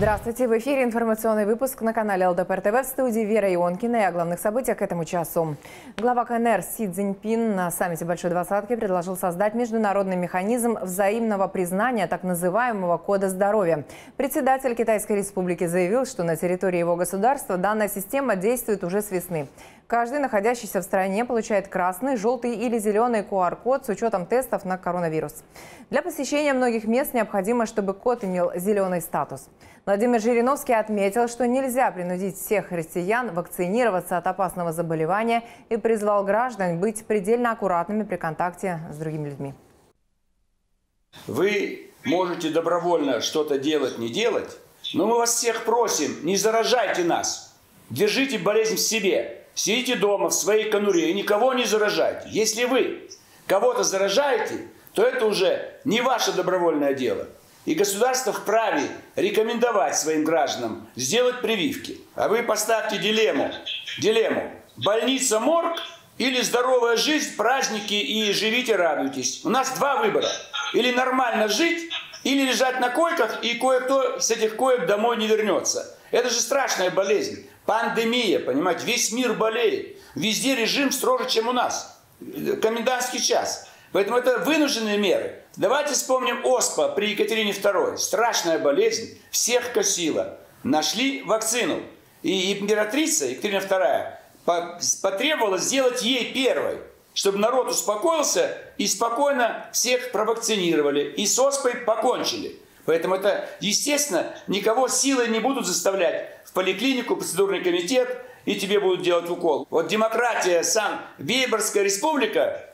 Здравствуйте! В эфире информационный выпуск на канале ЛДПР ТВ, в студии Вера Ионкина и о главных событиях к этому часу. Глава КНР Си Цзиньпин на саммите Большой Двадцатки предложил создать международный механизм взаимного признания так называемого кода здоровья. Председатель Китайской Республики заявил, что на территории его государства данная система действует уже с весны. Каждый, находящийся в стране, получает красный, желтый или зеленый QR-код с учетом тестов на коронавирус. Для посещения многих мест необходимо, чтобы код имел зеленый статус. Владимир Жириновский отметил, что нельзя принудить всех россиян вакцинироваться от опасного заболевания и призвал граждан быть предельно аккуратными при контакте с другими людьми. Вы можете добровольно что-то делать, не делать, но мы вас всех просим, не заражайте нас. Держите болезнь в себе. Сидите дома в своей конуре и никого не заражайте. Если вы кого-то заражаете, то это уже не ваше добровольное дело. И государство вправе рекомендовать своим гражданам сделать прививки. А вы поставьте дилемму. Больница, морг или здоровая жизнь, праздники и живите, радуйтесь. У нас два выбора. Или нормально жить, или лежать на койках, и кое-кто с этих коек домой не вернется. Это же страшная болезнь. Пандемия, понимаете, весь мир болеет. Везде режим строже, чем у нас. Комендантский час. Поэтому это вынужденные меры. Давайте вспомним ОСПА при Екатерине II. Страшная болезнь, всех косила. Нашли вакцину. И императрица Екатерина II потребовала сделать ей первой, чтобы народ успокоился и спокойно всех провакцинировали. И с ОСПой покончили. Поэтому это, естественно, никого силой не будут заставлять в поликлинику, процедурный комитет, и тебе будут делать укол. Вот демократия, Веймарская республика,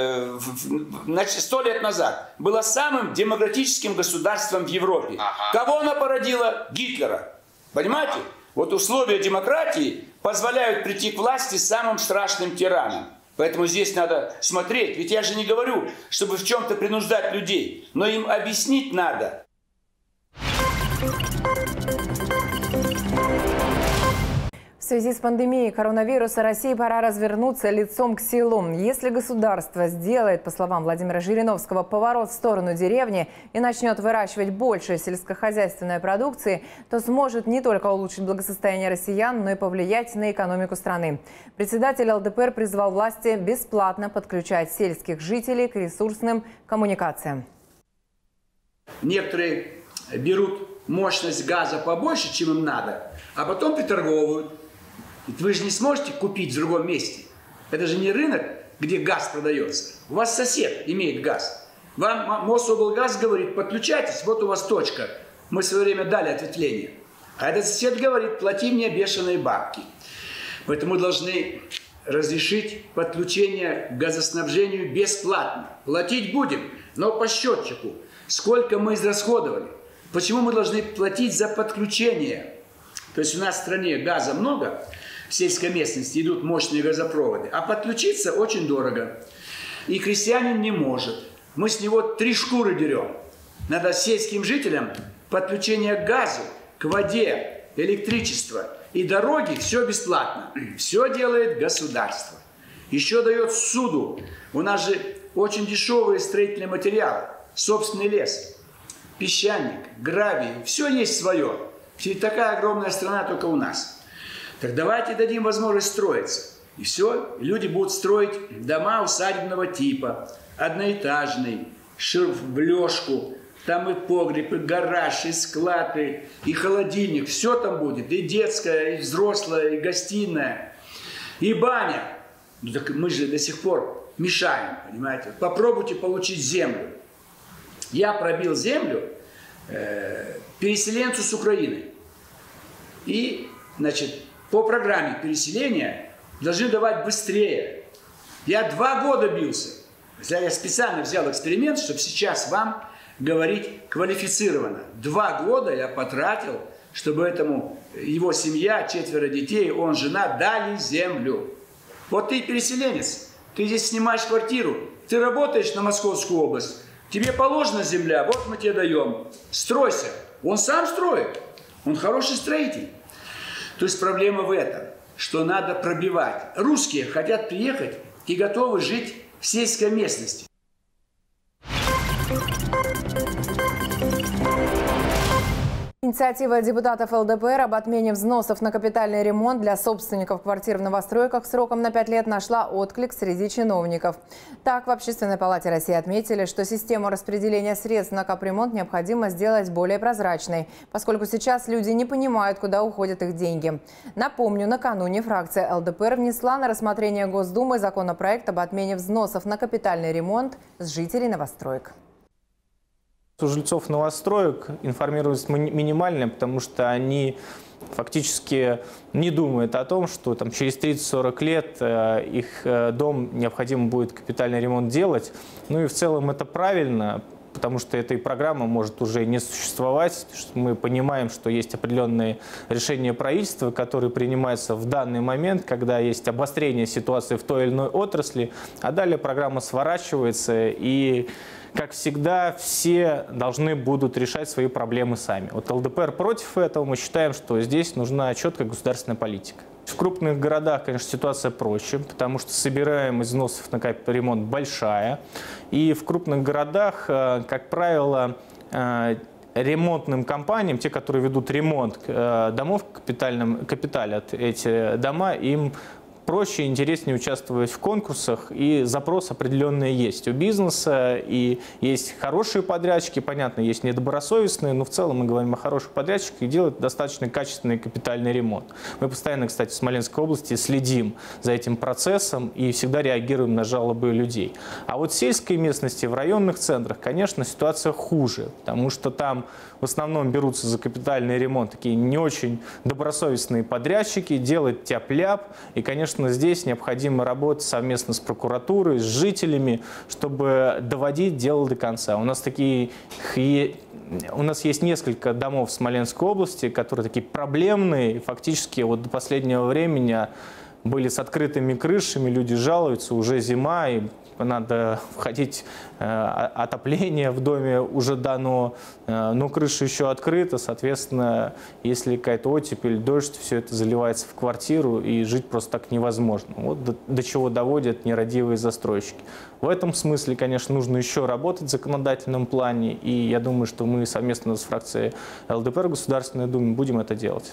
100 лет назад была самым демократическим государством в Европе. Кого она породила? Гитлера. Понимаете? Вот условия демократии позволяют прийти к власти самым страшным тиранам. Поэтому здесь надо смотреть. Ведь я же не говорю, чтобы в чем-то принуждать людей, но им объяснить надо. В связи с пандемией коронавируса России пора развернуться лицом к селу. Если государство сделает, по словам Владимира Жириновского, поворот в сторону деревни и начнет выращивать больше сельскохозяйственной продукции, то сможет не только улучшить благосостояние россиян, но и повлиять на экономику страны. Председатель ЛДПР призвал власти бесплатно подключать сельских жителей к ресурсным коммуникациям. Некоторые берут мощность газа побольше, чем им надо, а потом приторговывают. Вы же не сможете купить в другом месте. Это же не рынок, где газ продается. У вас сосед имеет газ. Вам Мособлгаз говорит, подключайтесь, вот у вас точка. Мы в свое время дали ответвление. А этот сосед говорит, плати мне бешеные бабки. Поэтому мы должны разрешить подключение к газоснабжению бесплатно. Платить будем, но по счетчику. Сколько мы израсходовали. Почему мы должны платить за подключение? То есть у нас в стране газа много, в сельской местности идут мощные газопроводы, а подключиться очень дорого. И крестьянин не может. Мы с него 3 шкуры дерем. Надо сельским жителям подключение к газу, к воде, электричество и дороги, все бесплатно. Все делает государство. Еще дает суду. У нас же очень дешевые строительные материалы, собственный лес, песчаник, гравий, все есть свое. Такая огромная страна только у нас. Так давайте дадим возможность строиться. И все, люди будут строить дома усадебного типа, одноэтажный, в лёжку, там и погреб, и гараж, и склад, и холодильник, все там будет, и детская, и взрослая, и гостиная, и баня. Ну так мы же до сих пор мешаем, понимаете. Попробуйте получить землю. Я пробил землю переселенцу с Украины. И, значит, по программе переселения должны давать быстрее. Я 2 года бился. Я специально взял эксперимент, чтобы сейчас вам говорить квалифицированно. 2 года я потратил, чтобы этому его семья, 4 детей, он, жена, дали землю. Вот ты переселенец, ты здесь снимаешь квартиру, ты работаешь на Московскую область, тебе положена земля, вот мы тебе даем. Стройся. Он сам строит. Он хороший строитель. То есть проблема в этом, что надо пробивать. Русские хотят приехать и готовы жить в сельской местности. Инициатива депутатов ЛДПР об отмене взносов на капитальный ремонт для собственников квартир в новостройках сроком на 5 лет нашла отклик среди чиновников. Так, в Общественной палате России отметили, что систему распределения средств на капремонт необходимо сделать более прозрачной, поскольку сейчас люди не понимают, куда уходят их деньги. Напомню, накануне фракция ЛДПР внесла на рассмотрение Госдумы законопроект об отмене взносов на капитальный ремонт с жителей новостроек. У жильцов новостроек информированность минимальная, потому что они фактически не думают о том, что там, через 30-40 лет их дом необходимо будет капитальный ремонт делать. Ну и в целом это правильно, потому что эта программа может уже не существовать. Мы понимаем, что есть определенные решения правительства, которые принимаются в данный момент, когда есть обострение ситуации в той или иной отрасли, а далее программа сворачивается и... Как всегда, все должны будут решать свои проблемы сами. Вот ЛДПР против этого. Мы считаем, что здесь нужна четкая государственная политика. В крупных городах, конечно, ситуация проще, потому что собираемость взносов на капремонт большая. И в крупных городах, как правило, ремонтным компаниям, те, которые ведут ремонт домов капиталят эти дома, им проще и интереснее участвовать в конкурсах, и запрос определенный есть у бизнеса, и есть хорошие подрядчики, понятно, есть недобросовестные, но в целом мы говорим о хороших подрядчиках и делают достаточно качественный капитальный ремонт. Мы постоянно, кстати, в Смоленской области следим за этим процессом и всегда реагируем на жалобы людей. А вот в сельской местности, в районных центрах, конечно, ситуация хуже, потому что там в основном берутся за капитальный ремонт такие не очень добросовестные подрядчики, делают тяп-ляп, и, конечно, здесь необходимо работать совместно с прокуратурой, с жителями, чтобы доводить дело до конца. У нас есть несколько домов в Смоленской области, которые такие проблемные, и фактически вот до последнего времени были с открытыми крышами, люди жалуются, уже зима, и надо входить, отопление в доме уже дано, но крыша еще открыта, соответственно, если какая-то оттепель, дождь, все это заливается в квартиру, и жить просто так невозможно. Вот до чего доводят нерадивые застройщики. В этом смысле, конечно, нужно еще работать в законодательном плане, и я думаю, что мы совместно с фракцией ЛДПР в Государственной Думе будем это делать.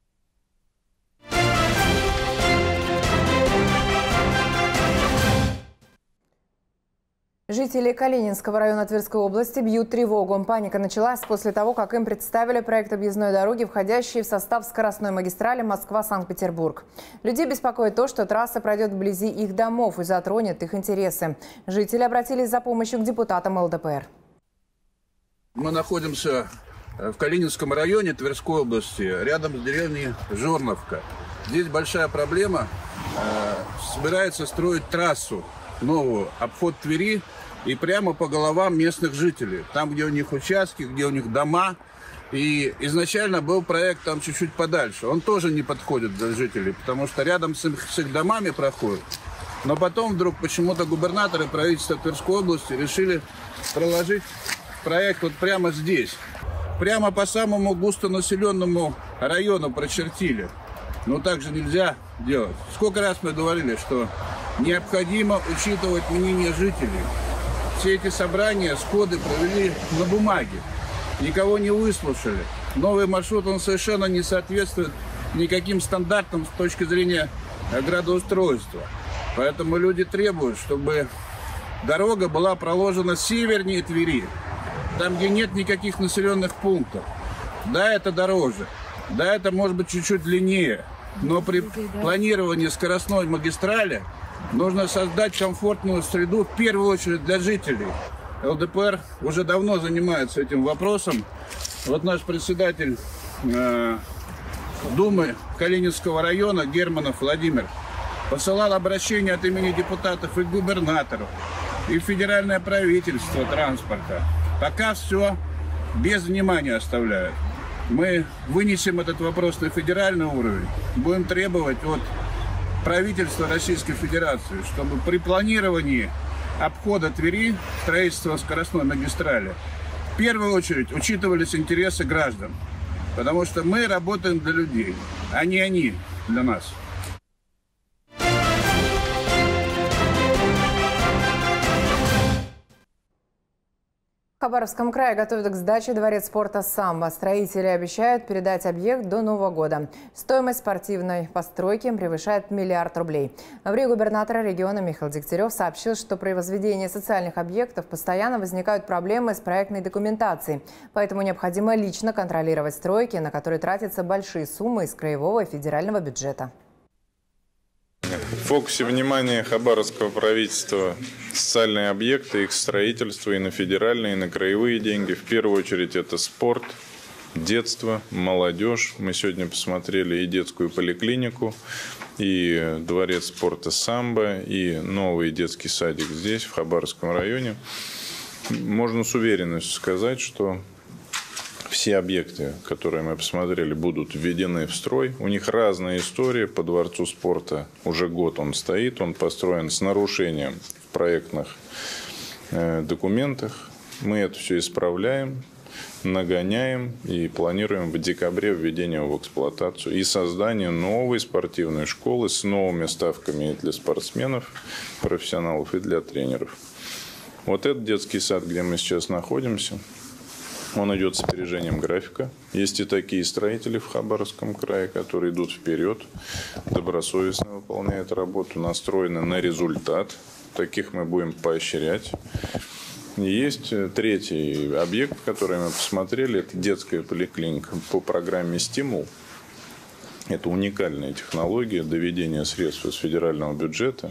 Жители Калининского района Тверской области бьют тревогу. Паника началась после того, как им представили проект объездной дороги, входящий в состав скоростной магистрали Москва-Санкт-Петербург. Людей беспокоит то, что трасса пройдет вблизи их домов и затронет их интересы. Жители обратились за помощью к депутатам ЛДПР. Мы находимся в Калининском районе Тверской области, рядом с деревней Жорновка. Здесь большая проблема. Собирается строить трассу новую, обход Твери, и прямо по головам местных жителей. Там, где у них участки, где у них дома. И изначально был проект там чуть-чуть подальше. Он тоже не подходит для жителей, потому что рядом с их домами проходит. Но потом вдруг почему-то губернаторы правительства Тверской области решили проложить проект вот прямо здесь. Прямо по самому густонаселенному району прочертили. Но так же нельзя делать. Сколько раз мы говорили, что необходимо учитывать мнение жителей. Все эти собрания, сходы провели на бумаге. Никого не выслушали. Новый маршрут, он совершенно не соответствует никаким стандартам с точки зрения градоустройства. Поэтому люди требуют, чтобы дорога была проложена севернее Твери, там, где нет никаких населенных пунктов. Да, это дороже. Да, это может быть чуть-чуть длиннее. Но при планировании скоростной магистрали нужно создать комфортную среду, в первую очередь, для жителей. ЛДПР уже давно занимается этим вопросом. Вот наш председатель Думы Калининского района Германов Владимир посылал обращение от имени депутатов и к губернатору, и в федеральное правительство транспорта. Пока все без внимания оставляют. Мы вынесем этот вопрос на федеральный уровень, будем требовать от правительства Российской Федерации, чтобы при планировании обхода Твери, строительства скоростной магистрали, в первую очередь учитывались интересы граждан. Потому что мы работаем для людей, а не они для нас. В В Хабаровском крае готовят к сдаче дворец спорта «Самбо». Строители обещают передать объект до Нового года. Стоимость спортивной постройки превышает 1 миллиард рублей. В Риге губернатора региона Михаил Дегтярев сообщил, что при возведении социальных объектов постоянно возникают проблемы с проектной документацией. Поэтому необходимо лично контролировать стройки, на которые тратятся большие суммы из краевого и федерального бюджета. В фокусе внимания хабаровского правительства социальные объекты, их строительство и на федеральные, и на краевые деньги. В первую очередь это спорт, детство, молодежь. Мы сегодня посмотрели и детскую поликлинику, и дворец спорта «Самбо», и новый детский садик здесь, в Хабаровском районе. Можно с уверенностью сказать, что все объекты, которые мы посмотрели, будут введены в строй. У них разная история. По дворцу спорта уже год он стоит. Он построен с нарушением в проектных документах. Мы это все исправляем, нагоняем и планируем в декабре введение в эксплуатацию и создание новой спортивной школы с новыми ставками и для спортсменов, профессионалов, и для тренеров. Вот этот детский сад, где мы сейчас находимся, он идет с опережением графика. Есть и такие строители в Хабаровском крае, которые идут вперед, добросовестно выполняют работу, настроены на результат. Таких мы будем поощрять. Есть третий объект, который мы посмотрели, это детская поликлиника по программе «Стимул». Это уникальная технология доведения средств из федерального бюджета.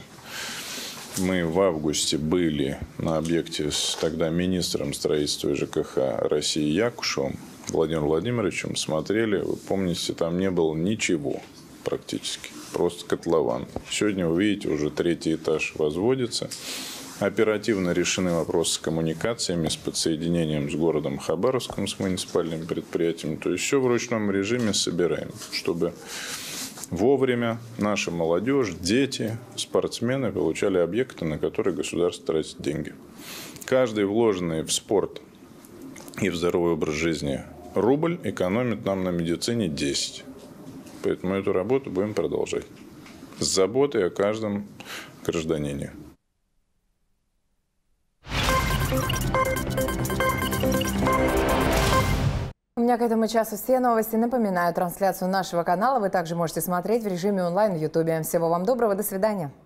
Мы в августе были на объекте с тогда министром строительства и ЖКХ России Якушевым Владимиром Владимировичем. Смотрели, вы помните, там не было ничего практически, просто котлован. Сегодня, вы видите, уже третий этаж возводится. Оперативно решены вопросы с коммуникациями, с подсоединением с городом Хабаровском, с муниципальным предприятием. То есть все в ручном режиме собираем, чтобы вовремя наша молодежь, дети, спортсмены получали объекты, на которые государство тратит деньги. Каждый вложенный в спорт и в здоровый образ жизни рубль экономит нам на медицине 10. Поэтому эту работу будем продолжать. С заботой о каждом гражданине. У меня к этому часу все новости. Напоминаю, трансляцию нашего канала вы также можете смотреть в режиме онлайн в YouTube. Всего вам доброго, до свидания.